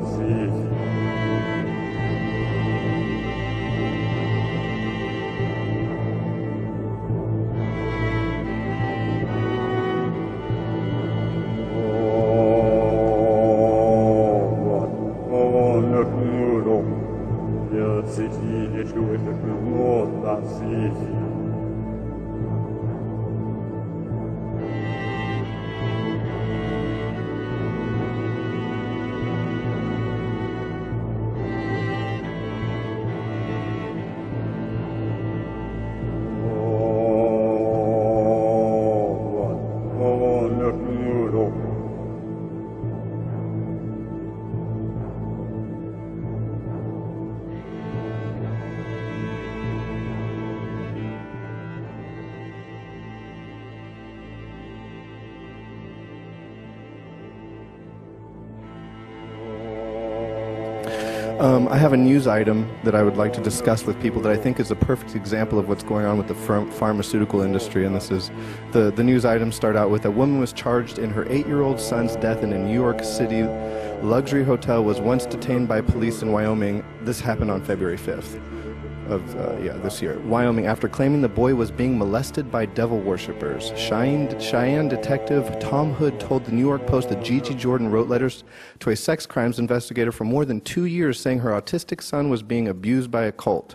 I have a news item that I would like to discuss with people that I think is a perfect example of what's going on with the pharmaceutical industry, and this is the news items start out with: a woman was charged in her 8-year-old son's death in a New York City luxury hotel was once detained by police in Wyoming. This happened on February 5th of this year. Wyoming, after claiming the boy was being molested by devil worshippers. Cheyenne detective Tom Hood told the New York Post that Gigi Jordan wrote letters to a sex crimes investigator for more than 2 years saying her autistic son was being abused by a cult.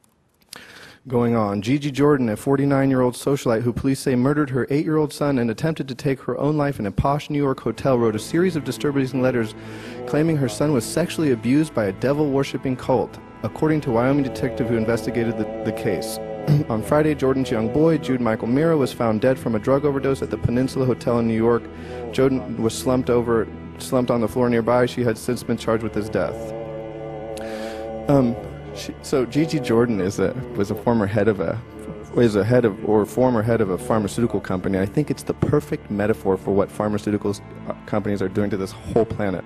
Going on, Gigi Jordan, a 49-year-old socialite who police say murdered her 8-year-old son and attempted to take her own life in a posh New York hotel, wrote a series of disturbing letters claiming her son was sexually abused by a devil-worshipping cult, according to a Wyoming detective who investigated the case. On Friday, Jordan's young boy, Jude Michael Mira, was found dead from a drug overdose at the Peninsula Hotel in New York. Jordan was slumped on the floor nearby. She had since been charged with his death. So Gigi Jordan was a former head of a pharmaceutical company. I think it's the perfect metaphor for what pharmaceutical companies are doing to this whole planet.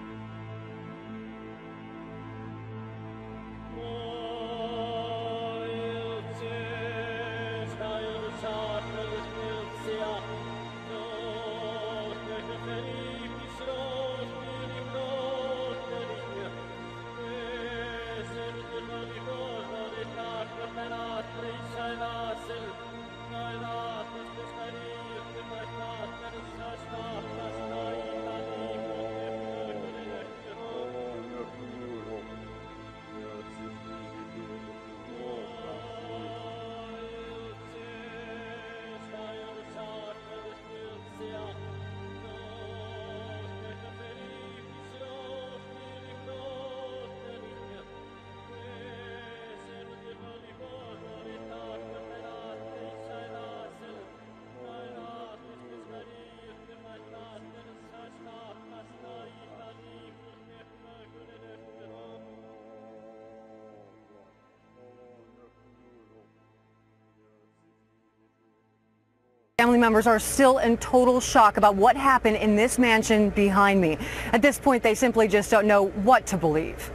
Family members are still in total shock about what happened in this mansion behind me. At this point, they simply just don't know what to believe.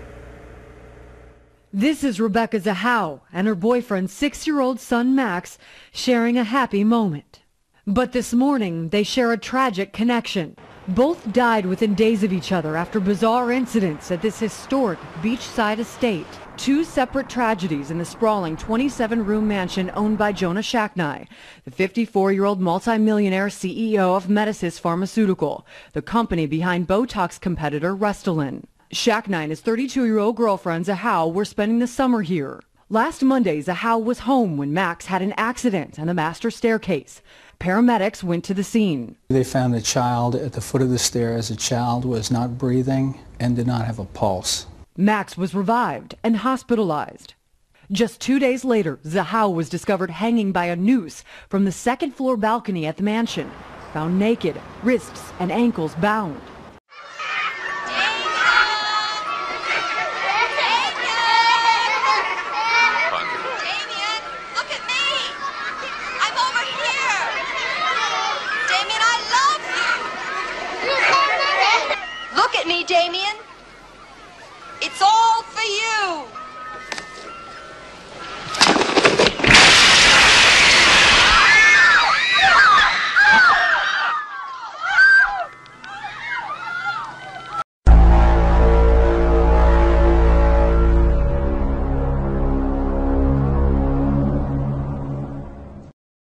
This is Rebecca Zahau and her boyfriend's 6-year-old son Max sharing a happy moment. But this morning, they share a tragic connection. Both died within days of each other after bizarre incidents at this historic beachside estate. 2 separate tragedies in the sprawling 27-room mansion owned by Jonah Shacknai, the 54-year-old multimillionaire CEO of Medicis Pharmaceutical, the company behind Botox competitor Restylane. Shacknai and his 32-year-old girlfriend Zahau were spending the summer here. Last Monday, Zahau was home when Max had an accident on the master staircase. Paramedics went to the scene. They found a child at the foot of the stairs. The child was not breathing and did not have a pulse. Max was revived and hospitalized. Just 2 days later, Zahau was discovered hanging by a noose from the second-floor balcony at the mansion, found naked, wrists and ankles bound. Look at me, Damien. It's all for you.